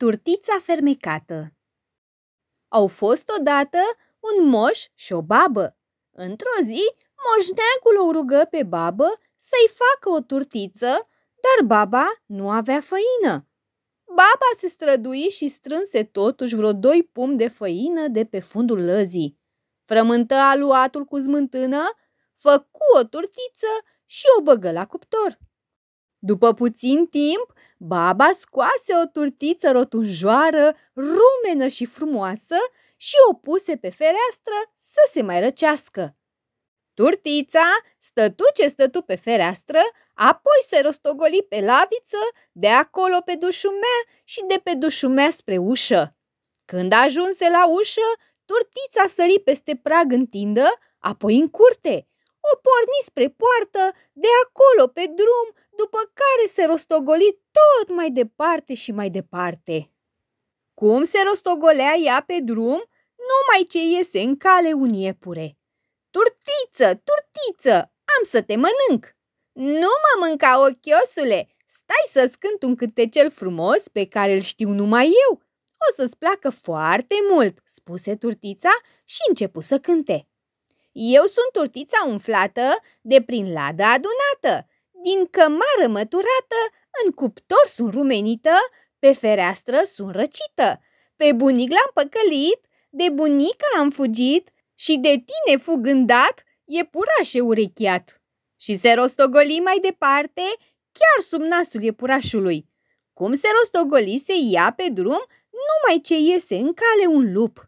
Turtița fermecată. Au fost odată un moș și o babă. Într-o zi, moșneagul o rugă pe babă să-i facă o turtiță, dar baba nu avea făină. Baba se strădui și strânse totuși vreo 2 pumni de făină de pe fundul lăzii. Frământă aluatul cu smântână, făcu o turtiță și o băgă la cuptor. După puțin timp, baba scoase o turtiță rotunjoară, rumenă și frumoasă și o puse pe fereastră să se mai răcească. Turtița stătu ce stătu pe fereastră, apoi se rostogoli pe laviță, de acolo pe dușumea și de pe dușumea spre ușă. Când ajunse la ușă, turtița sări peste prag în tindă, apoi în curte. O porni spre poartă, de acolo pe drum, după care se rostogoli tot mai departe și mai departe. Cum se rostogolea ea pe drum, numai ce iese în cale un iepure. Turtiță, turtiță, am să te mănânc! Nu mă mânca, ochiosule, stai să-ți cânt un cântecel frumos pe care îl știu numai eu. O să-ți placă foarte mult, spuse turtița și începu să cânte. Eu sunt turtița umflată, de prin ladă adunată, din cămară măturată, în cuptor sunt rumenită, pe fereastră sunt răcită. Pe bunic l-am păcălit, de bunica am fugit și de tine fugândat, iepurașe urechiat. Și se rostogoli mai departe, chiar sub nasul iepurașului. Cum se rostogolise ea pe drum, numai ce iese în cale un lup.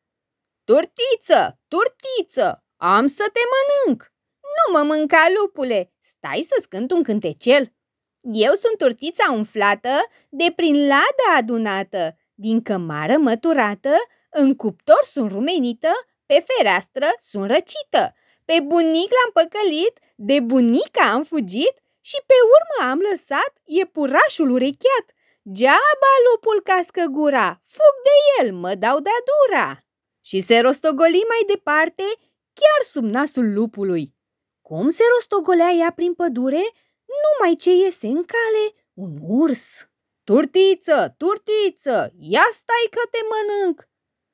Turtiță, turtiță, am să te mănânc! Nu mă mânca, lupule, stai să-ți cânt un cântecel. Eu sunt turtița umflată, de prin ladă adunată, din cămară măturată, în cuptor sunt rumenită, pe fereastră sunt răcită. Pe bunic l-am păcălit, de bunica am fugit și pe urmă am lăsat iepurașul urechiat. Geaba lupul cască gura, fug de el, mă dau de-a dura. Și se rostogoli mai departe, chiar sub nasul lupului. Cum se rostogolea ea prin pădure, numai ce iese în cale un urs. Turtiță, turtiță, ia stai că te mănânc!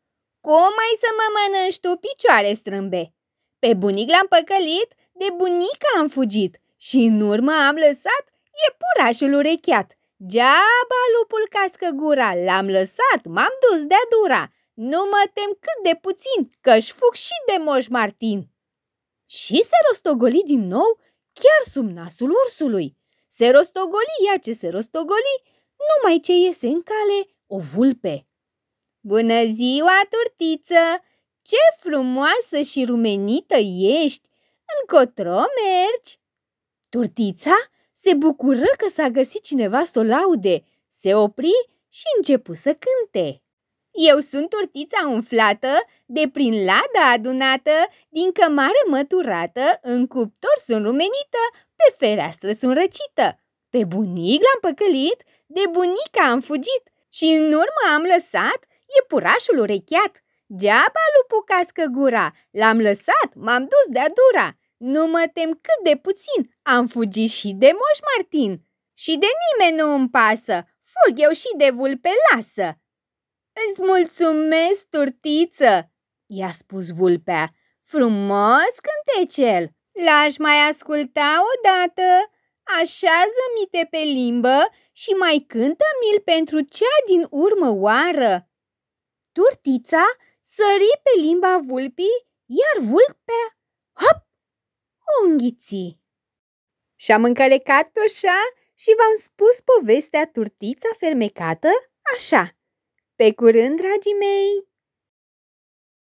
Cum ai să mă mănânci tu, picioare strâmbe? Pe bunic l-am păcălit, de bunica am fugit și în urmă am lăsat iepurașul urechiat. Geaba lupul cască gura, l-am lăsat, m-am dus de-a dura. Nu mă tem cât de puțin, că-și fug și de Moș Martin. Și se rostogoli din nou, chiar sub nasul ursului. Se rostogoli ea ce se rostogoli, numai ce iese în cale o vulpe. Bună ziua, turtiță! Ce frumoasă și rumenită ești! Încotro mergi? Turtița se bucură că s-a găsit cineva să o laude, se opri și începu să cânte. Eu sunt turtița umflată, de prin ladă adunată, din cămară măturată, în cuptor sunt rumenită, pe fereastră sunt răcită. Pe bunic l-am păcălit, de bunica am fugit și în urmă am lăsat iepurașul urechiat. Geaba lupul cască gura, l-am lăsat, m-am dus de-a dura. Nu mă tem cât de puțin, am fugit și de Moș Martin. Și de nimeni nu îmi pasă, fug eu și de vulpe lasă. Îți mulțumesc, turtiță, i-a spus vulpea. Frumos cântecel, l-aș mai asculta odată. Așează-mi-te pe limbă și mai cântă-mi-l pentru cea din urmă oară. Turtița sări pe limba vulpii, iar vulpea, hop, o înghiți. Și-am încălecat pe oșa și v-am spus povestea Turtița fermecată așa. Pe curând, dragii mei!